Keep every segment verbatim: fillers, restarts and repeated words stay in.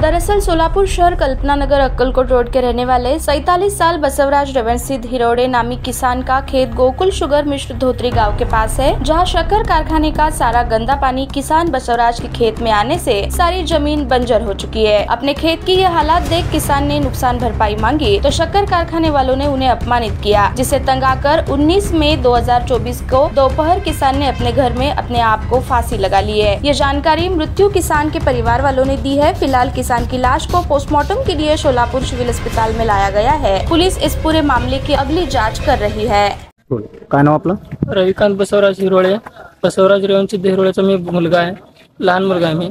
दरअसल सोलापुर शहर कल्पना नगर अक्कलकोट रोड के रहने वाले सैतालीस साल बसवराज रवनसिंह हिरोड़े नामी किसान का खेत गोकुल शुगर मिश्र धोत्री गांव के पास है, जहां शक्कर कारखाने का सारा गंदा पानी किसान बसवराज के खेत में आने से सारी जमीन बंजर हो चुकी है। अपने खेत की ये हालात देख किसान ने नुकसान भरपाई मांगी तो शक्कर कारखाने वालों ने उन्हें अपमानित किया, जिसे तंग आकर उन्नीस मई दो हजार चौबीस को दोपहर किसान ने अपने घर में अपने आप को फांसी लगा ली है। ये जानकारी मृत्यु किसान के परिवार वालों ने दी है। फिलहाल किसान की लाश को पोस्टमार्टम के लिए सोलापुर सिविल अस्पताल में लाया गया है। पुलिस इस पूरे मामले की अगली जांच कर रही है। काय नाव आपलं? रविकांत बसवराज हिरोळे. बसवराज रवनसिंह हिरोळेचा मी मुलगा आहे, लहान मुलगा आहे मी.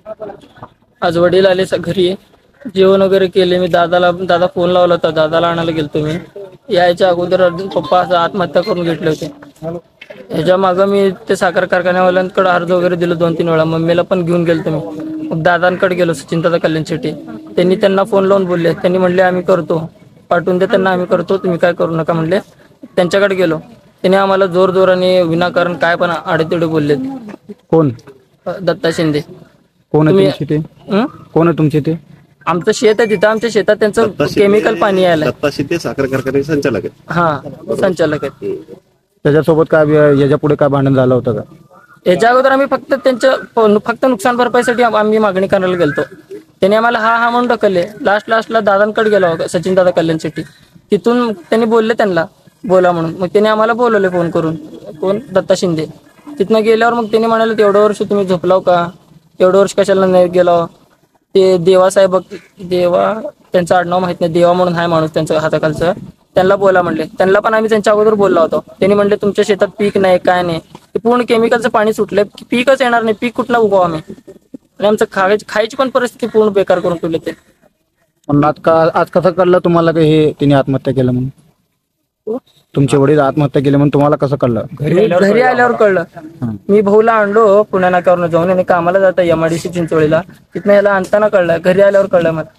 आज वडील आले घरी, जेवण वगैरे केले. मी दादाला दादा फोन लावला होता, दादाला आणायला गेलतो मी. यायच्या अगोदर पप्पा असं आत्महत्या करून घेतले होते. ह्याच्या मागं मी ते साखर कारखान्यावाल्यांकडे अर्ज वगैरे दिलं दोन तीन वेळा. मम्मीला पण घेऊन गेलतो मी. मग दादांकडे गेलो, सचिन दादा कल्याण शेट्टी. त्यांनी त्यांना फोन लावून बोलले. त्यांनी म्हणले आम्ही करतो, पाठवून दे त्यांना, आम्ही करतो, तुम्ही काय करू नका म्हणले. त्यांच्याकडे गेलो. त्यांनी आम्हाला जोर जोराने विनाकारण काय पण आडेतेडे बोलले. कोण? दत्ता शिंदे. कोण आहे तुमचे ते? कोण आहे तुमचे ते? आमचं शेत आहे, तिथं आमच्या शेतात त्यांचं केमिकल पाणी यायला. दत्ता शिंदे साखर कारखान्याचे संचालक आहेत. हा, संचालक आहेत. त्याच्यासोबत काय याच्या पुढे काय भांडण झालं होतं का? याच्या अगोदर आम्ही फक्त त्यांच्या फक्त नुकसान भरपाईसाठी आम्ही मागणी करायला गेलतो. त्यांनी आम्हाला हा हा म्हणून ढकलले. लास्ट लास्टला दादांकडे गेलो, सचिन दादा कल्याण शेट्टी. तिथून त्यांनी बोलले त्यांना बोला म्हणून. मग त्यांनी आम्हाला बोलवले फोन करून, कोण? दत्ता शिंदे. तिथनं गेल्यावर मग त्यांनी म्हणाले एवढं वर्ष तुम्ही झोपलाव का, एवढं वर्ष कशाला नाही गेलो. ते देवा साहेब, देवा त्यांचं आडनाव माहित नाही, देवा म्हणून हाय माणूस त्यांचं हाताखालचं, त्यांना बोला म्हणले. त्यांना पण आम्ही त्यांच्या अगोदर बोलला होतो. त्यांनी म्हणले तुमच्या शेतात पीक नाही, काय नाही, ते पूर्ण केमिकलचं पाणी सुटलंय, पीकच येणार नाही, पीक कुठला उगव आम्ही. आणि आमचं खायची खायची पण परिस्थिती पूर्ण बेकार करून ठेवले ते. पण आज का आज कसं कळलं तुम्हाला की हे तिने आत्महत्या केलं म्हणून? तुमचे वडील आत्महत्या केले म्हणून तुम्हाला कसं कळलं? घरी घरी आल्यावर कळलं. मी भाऊला आणलो पुण्या नाक्यावरून जाऊन, आणि कामाला जाता एमआयडीसी चिंचोळीला, तिथनं याला आणताना कळलं. घरी आल्यावर कळलं मला.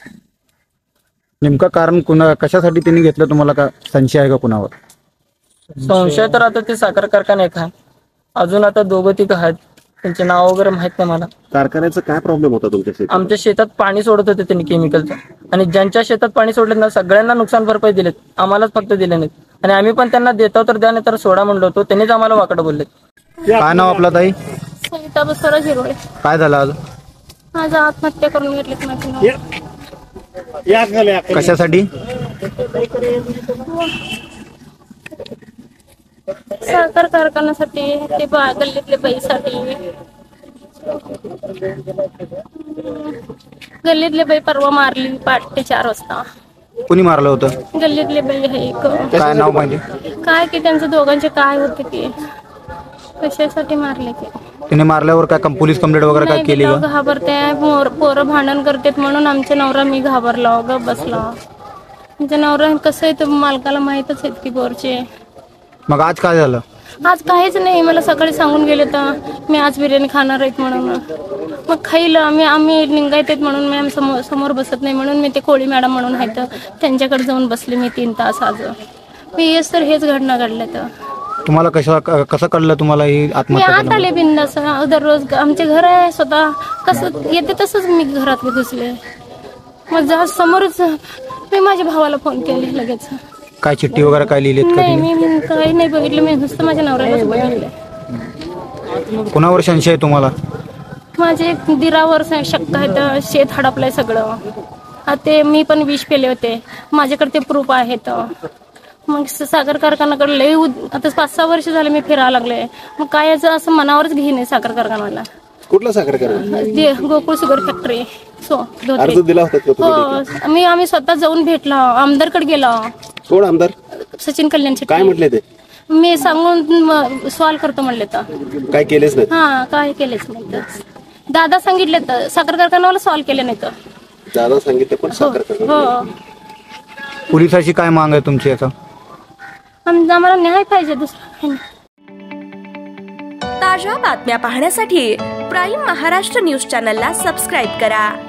नेमकं कारण कुणा कशासाठी त्यांनी घेतलं तुम्हाला, का संशय आहे का कुणावर? संशय तर आता ते साखर कारखाना एक आहे, अजून आता दोघं तिघं आहेत, त्यांचे नाव वगैरे माहित नाही मला. कारखान्याचा काय प्रॉब्लेम होता तुमच्या शेतात? आमच्या शेतात पाणी सोडत होते त्यांनी केमिकलचं, आणि ज्यांच्या शेतात पाणी सोडलेत ना सगळ्यांना नुकसान भरपाई दिलेत, आम्हालाच फक्त दिले नाहीत. आणि आम्ही पण त्यांना देतो तर द्या, नाही तर सोडा म्हणलो होतो, त्यांनीच आम्हाला वाकडं बोललेत. काय नाव आपलं ताई? सविता बसवराज हिरोळे. काय झालं आज? आज आत्महत्या करून घेतलीत माझी. कशासाठी? साखर कारखान्यासाठी, ते गल्लीतले बाईसाठी. गल्लीतले बाई परवा मारली पहाटे चार वाजता. कोणी मारलं होतं? गल्लीतले बाई आहे एक. काय नाव माहिती? काय की त्यांचं दोघांचे काय होते ते, कशासाठी मारले ते. तिने मारल्यावर काय पोलीस कंप्लेंट वगैरे काय केली का? घाबरते, पोरं भांडण करतात म्हणून आमच्या नवरा मी घाबरला, ग बसला. आमच्या नवरा कसं आहे तर मालकाला माहितच आहेत की पोरचे. मग आज काय झालं? आज काहीच नाही, मला सकाळी सांगून गेले तर मी आज बिर्याणी खाणार आहेत म्हणून. मग खाईल आम्ही आम्ही लिंगायत आहेत म्हणून मी आम्ही समोर समोर बसत नाही म्हणून मी ते कोळी मॅडम म्हणून आहेत त्यांच्याकडे जाऊन बसले मी तीन तास. आज मी येस तर हेच घडना घडलं. तर तुम्हाला कसं कसं कळलं तुम्हाला ही मी आत्महत्या? आत आले बिंदास, दररोज आमचे घर आहे स्वतः, कसं येते तसंच मी घरात घुसले. मग जा समोरच मी माझ्या भावाला फोन केले लगेच. काय चिठ्ठी वगैरे काय लिहिलेत का? नाही मी काही नाही बघितलं, मी नुसतं माझ्या नवऱ्यालाच बघितलं. कुणावर संशय आहे तुम्हाला? माझे दिरावर शक्क आहे, तर शेत हडपलंय सगळं. ते मी पण विष पेले होते, माझ्याकडे ते प्रूफ आहेत. मग साखर कारखान्याकडे लई आता पाच सहा वर्ष झाले मी फिरायला लागले. मग काय असं मनावरच घेणे साखर कारखान्याला. कुठला साखर कारखाना? Gokul sugar factory. सो अर्ज दिला होता? हो, मी आम्ही स्वतः जाऊन भेटलो, आमदारकडे गेलो. कोण आमदार? सचिन कल्याण शेट्टी. काय म्हटले ते? मी सांगून सॉल्व करतो म्हणले तर काय केलेच नाही. हा, काय केलेच नाही तर दादा सांगितले तर साखर कारखान्याला सॉल्व केले नाही तर दादा सांगितले पण साखर कारखाना. हो. पोलिसाची काय माग आहे तुमची? आता आम्हाला न्याय पाहिजे, दुसरा. ताज्या बातम्या पाहण्यासाठी प्राईम महाराष्ट्र न्यूज चॅनलला सबस्क्राईब करा.